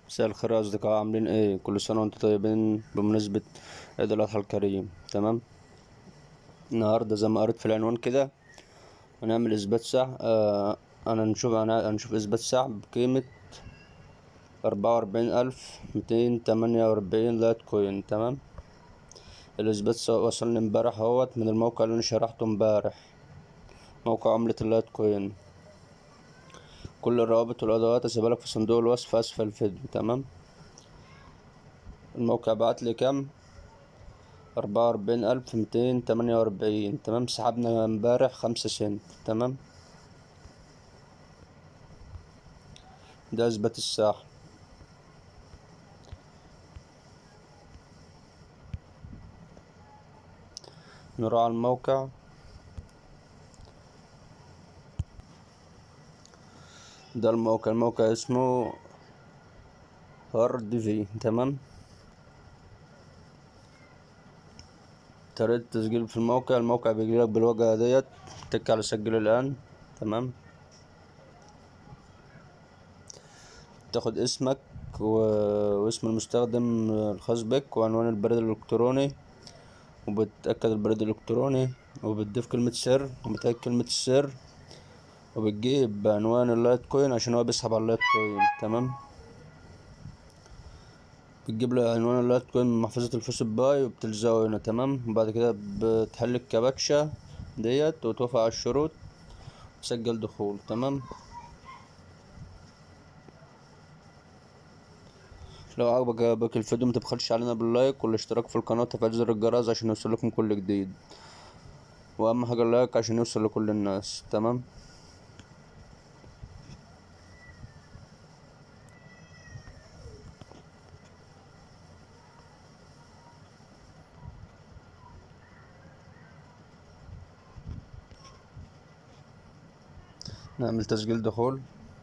مساء الخير يا أصدقاء، عاملين ايه؟ كل سنة وانتم طيبين بمناسبة عيد الأضحى الكريم. تمام. النهاردة زي ما قريت في العنوان كده هنعمل إثبات سحب. هنشوف إثبات سحب بقيمة 44,248 لايت كوين. تمام. الإثبات وصلني امبارح اهوت من الموقع اللي أنا شرحته امبارح، موقع عملة اللايت كوين. كل الروابط والأدوات هسيبها لك في صندوق الوصف أسفل الفيديو. تمام. الموقع بعتلي كام؟ 44,248. تمام. سحبنا امبارح 5 سنت. تمام. ده اثبات السحب. نروح على الموقع. ده الموقع اسمه هارد في. تمام. طريقة التسجيل في الموقع بيجيلك بالواجهة ديت، تك على سجل الآن. تمام. تاخد اسمك واسم المستخدم الخاص بك وعنوان البريد الإلكتروني، وبتأكد البريد الإلكتروني، وبتضيف كلمة سر وبتأكد كلمة السر، وبتجيب عنوان اللايت كوين عشان هو بيسحب على اللايت كوين. تمام. بتجيب له عنوان اللايت كوين من محفظة الفيس باي وبتلزقه هنا. تمام. وبعد كده بتحل الكباتشا ديت وتوافق على الشروط وتسجل دخول. تمام. لو عجبك الفيديو متبخلش علينا باللايك والاشتراك في القناة وتفعيل زر الجرس عشان يوصلكم كل جديد، واهم حاجة اللايك عشان يوصل لكل الناس. تمام. نعمل تسجيل دخول.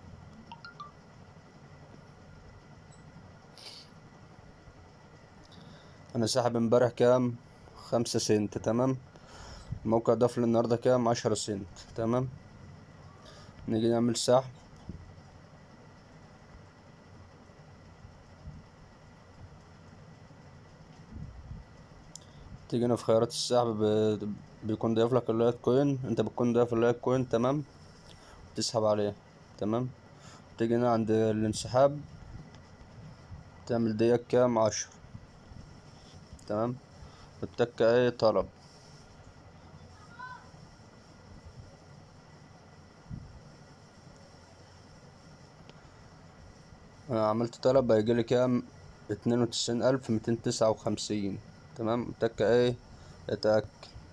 انا ساحب امبارح كام؟ 5 سنت. تمام. الموقع ضاف لي النهارده كام؟ 10 سنت. تمام. نيجي نعمل سحب. تيجي هنا في خيارات السحب بيكون ضايف لك اللايت كوين، انت بتكون ضايف اللايت كوين. تمام. تسحب عليه. تمام. تيجي هنا عند الانسحاب تعمل ديت كام؟ 10. تمام. وتتك اي طلب. انا عملت طلب هيجيلي كام؟ 92,259. تمام. تك ايه؟ اتأكد.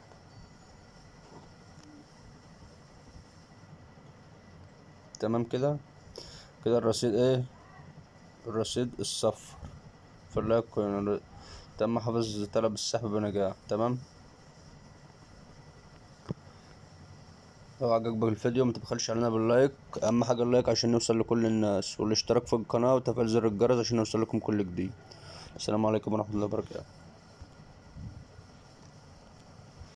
تمام. كده الرصيد ايه؟ الرصيد الصفر في اللايك كوين. تم حفظ طلب السحب بنجاح. تمام. لو عجبك الفيديو متبخلش علينا باللايك، اهم حاجة اللايك عشان يوصل لكل الناس، والاشتراك في القناة وتفعيل زر الجرس عشان يوصل لكم كل جديد. السلام عليكم ورحمة الله وبركاته.